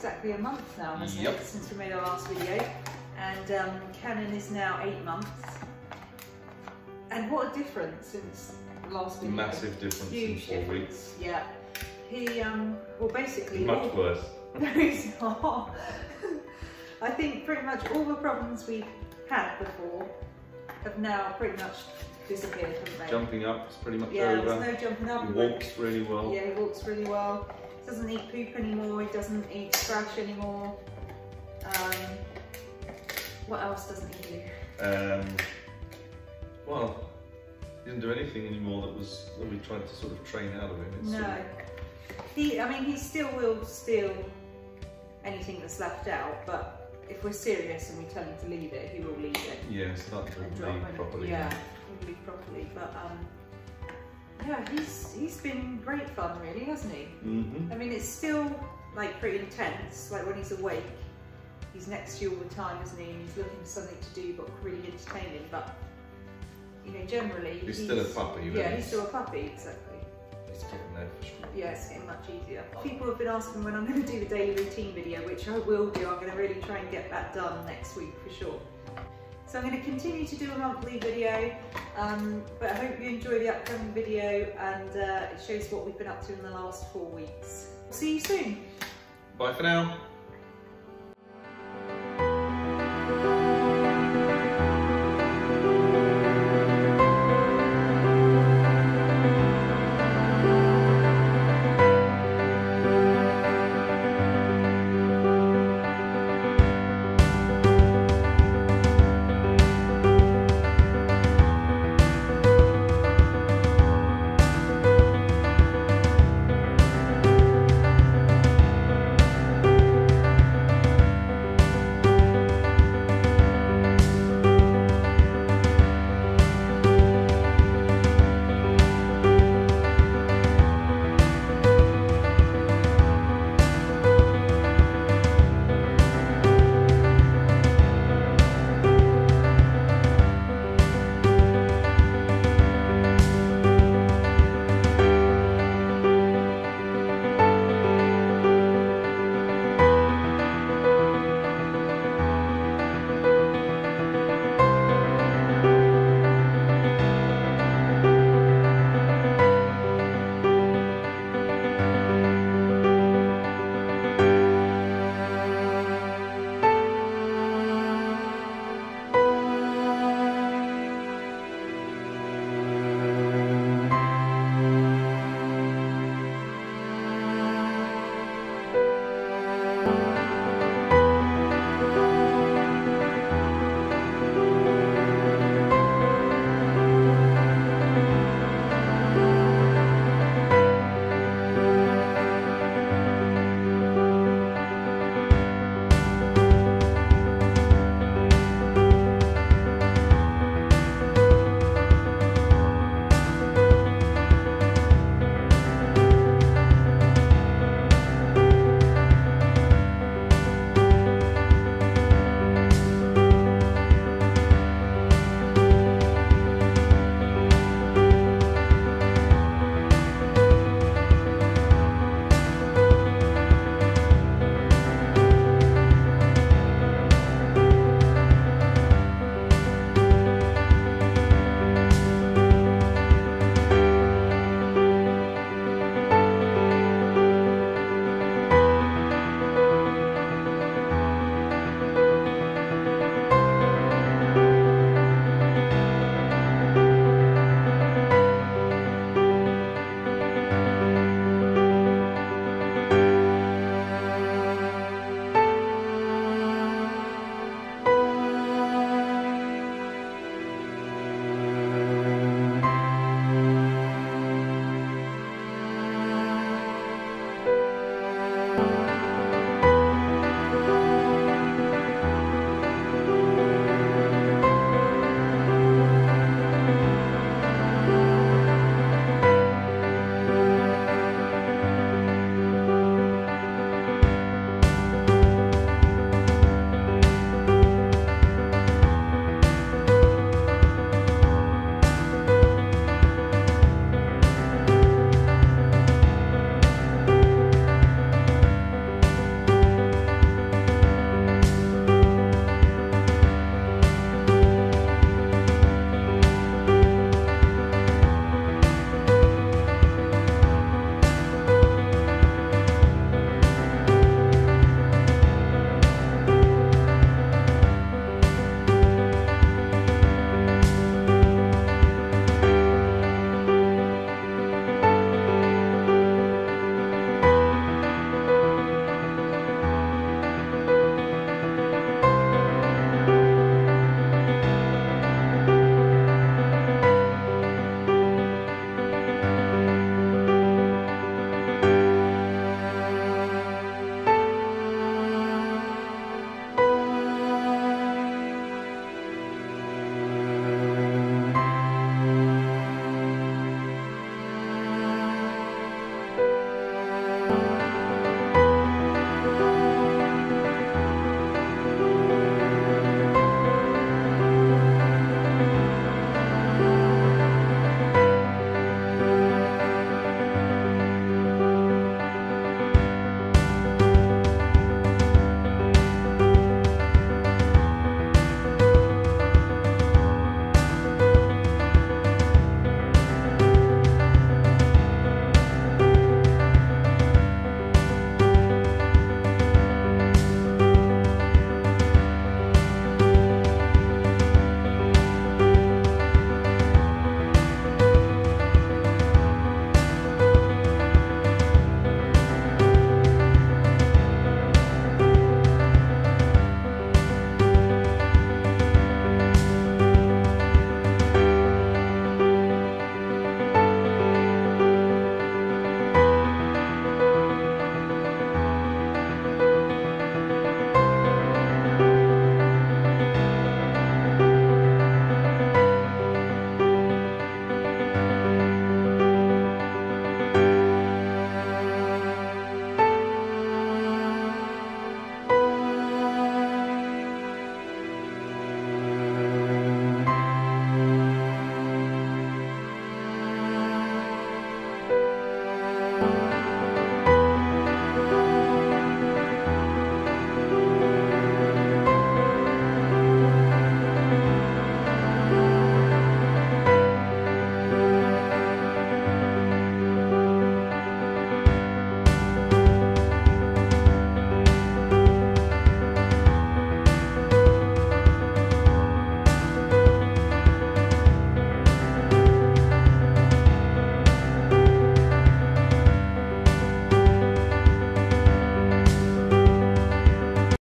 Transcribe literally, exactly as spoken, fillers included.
exactly a month now, hasn't Yep. it, since we made our last video. And um, Cannon is now eight months. And what a difference since the last video. Massive difference Huge in four difference. weeks. Yeah. He, um, well basically... Much all, worse. Very small. I think pretty much all the problems we've had before have now pretty much disappeared, haven't they? Jumping up is pretty much yeah, over. there's no jumping up. He walks really well. Yeah, he walks really well. He doesn't eat poop anymore, he doesn't eat scratch anymore. Um, what else doesn't he do? Um, well, he doesn't do anything anymore that was that we tried to sort of train out of him. It's no. sort of... He, I mean, he still will steal anything that's left out, but if we're serious and we tell him to leave it, he will leave it. Yeah, start to leave properly. Yeah, he'll leave properly. But um, yeah, he's he's been great fun, really, hasn't he? Mm-hmm. I mean, it's still like pretty intense. Like when he's awake, he's next to you all the time, isn't he? And he's looking for something to do, but really entertaining. But you know, generally, he's, he's still a puppy. Yeah, he's still a puppy, exactly. He's getting there for sure. Yeah, it's getting much easier. People have been asking when I'm going to do the daily routine video, which I will do. I'm going to really try and get that done next week for sure. So I'm going to continue to do a monthly video, um, but I hope you enjoy the upcoming video, and uh, it shows what we've been up to in the last four weeks. See you soon. Bye for now.